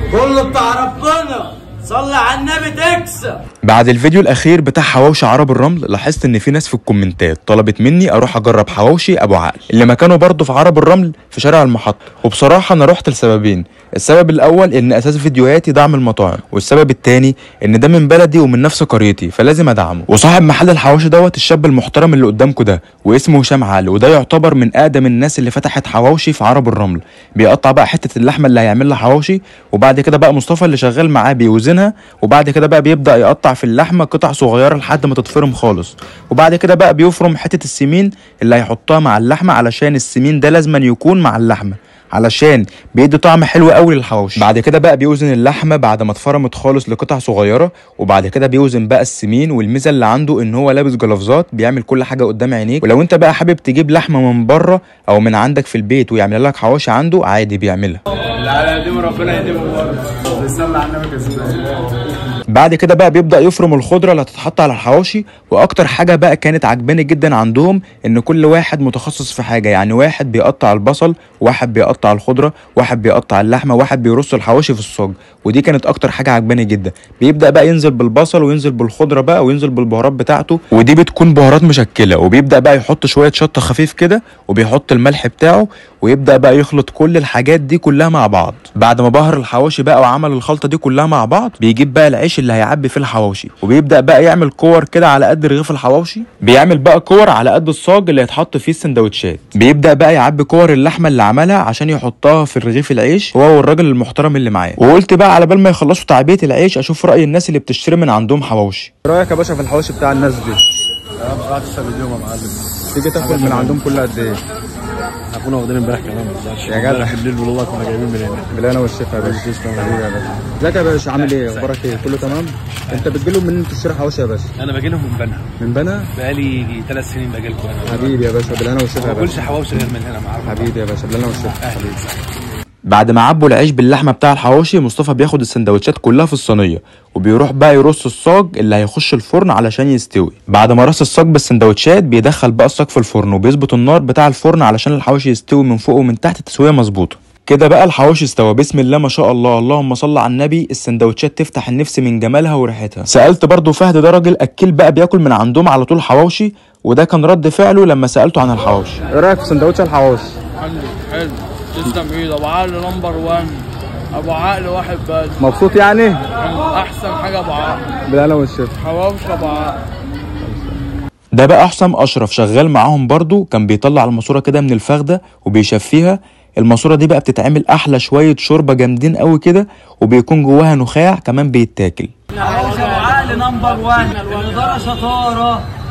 كله بتاع ربنا، صلي على النبي تكسب. بعد الفيديو الاخير بتاع حواوشي عرب الرمل لاحظت ان في ناس في الكومنتات طلبت مني اروح اجرب حواوشي ابو عقل اللي مكانه برضه في عرب الرمل في شارع المحطه. وبصراحه انا رحت لسببين، السبب الاول ان اساس فيديوهاتي دعم المطاعم، والسبب الثاني ان ده من بلدي ومن نفس قريتي فلازم ادعمه. وصاحب محل الحواوشي دوت الشاب المحترم اللي قدامكم ده، واسمه هشام علي، وده يعتبر من اقدم الناس اللي فتحت حواوشي في عرب الرمل. بيقطع بقى حته اللحمه اللي هيعمل لها حواوشي، وبعد كده بقى مصطفى اللي شغال معاه بيوزنها، وبعد كده بقى بيبدا يقطع في اللحمه قطع صغيره لحد ما تتفرم خالص، وبعد كده بقى بيفرم حته السمين اللي هيحطها مع اللحمه، علشان السمين ده لازم يكون مع اللحمه علشان بيدي طعم حلو قوي للحواوشي. بعد كده بقى بيوزن اللحمه بعد ما اتفرمت خالص لقطع صغيره، وبعد كده بيوزن بقى السمين. والميزه اللي عنده ان هو لابس جلافزات، بيعمل كل حاجه قدام عينيك. ولو انت بقى حابب تجيب لحمه من بره او من عندك في البيت ويعمل لك حواوشي عنده عادي بيعملها. لا يديم ربنا يديمه برضه، بيصلي على النبي كسبان. بعد كده بقى بيبدأ يفرم الخضرة اللي هتتحط على الحواوشي. واكتر حاجة بقى كانت عجباني جدا عندهم ان كل واحد متخصص في حاجة، يعني واحد بيقطع البصل، واحد بيقطع الخضرة، واحد بيقطع اللحمة، واحد بيرص الحواوشي في الصاج. ودي كانت اكتر حاجة عجباني جدا. بيبدأ بقى ينزل بالبصل وينزل بالخضرة بقى وينزل بالبهارات بتاعته، ودي بتكون بهارات مشكلة. وبيبدأ بقى يحط شوية شطة خفيف كده، وبيحط الملح بتاعه، ويبدأ بقى يخلط كل الحاجات دي كلها مع بعض. بعد ما بهر الحواوشي بقى وعمل الخلطة دي كلها مع بعض، بيجيب بقى العيش اللي هيعبي فيه الحواوشي، وبيبدأ بقى يعمل كور كده على قد رغيف الحواوشي. بيعمل بقى كور على قد الصاج اللي هيتحط فيه السندوتشات. بيبدأ بقى يعبي كور اللحمة اللي عملها عشان يحطها في الرغيف العيش هو والراجل المحترم اللي معاه. وقلت بقى على بال ما يخلصوا تعبية العيش اشوف رأي الناس اللي بتشتري من عندهم حواوشي. رايك يا باشا في الحواوشي بتاع الناس دي؟ بعد السبب اليوم يا معلم. تيجي تاكل من عندهم كل قد ايه؟ احنا كنا واخدين امبارح كمان يا جدع بالليل والله كنا جايبين من هنا. بالهنا والشفا يا باشا. تسلم يا باشا. ازيك يا باشا، عامل ايه؟ اخبارك ايه؟ كله تمام؟ انت بتجيلهم منين تشتري حواوشي يا باشا؟ انا باجي لهم من بنها. من بنها؟ بقالي 3 سنين باجي لكم انا. حبيبي يا باشا، بالهنا والشفا يا ما باشا. باكلش حواوشي غير من هنا معاك. حبيبي يا باشا، بالهنا والشفا. اهلا. بعد ما عبوا العيش باللحمه بتاع الحواوشي، مصطفى بياخد السندوتشات كلها في الصينيه، وبيروح بقى يرص الصاج اللي هيخش الفرن علشان يستوي. بعد ما رص الصاج بالسندوتشات، بيدخل بقى الصاج في الفرن وبيظبط النار بتاع الفرن علشان الحواوشي يستوي من فوق ومن تحت تسويه مظبوطه. كده بقى الحواوشي استوى، بسم الله ما شاء الله، اللهم صل على النبي. السندوتشات تفتح النفس من جمالها وريحتها. سالت برضو فهد، ده راجل اكيل بقى بياكل من عندهم على طول حواوشي، وده كان رد فعله لما سالته عن الحواوشي. ايه رايك في سندوتش الحواوشي؟ حلو تسلم ايد. ابو عقل نمبر 1، ابو عقل واحد بس. مبسوط يعني؟ احسن حاجه ابو عقل. بالهنا والشفا. حواوشي ابو عقل. ده بقى حسام اشرف شغال معاهم برضو، كان بيطلع الماسوره كده من الفخده وبيشفيها. الماسوره دي بقى بتتعمل احلى شويه شوربه جامدين قوي كده، وبيكون جواها نخاع كمان بيتاكل. حواوشي ابو عقل نمبر 1، الاداره شطاره.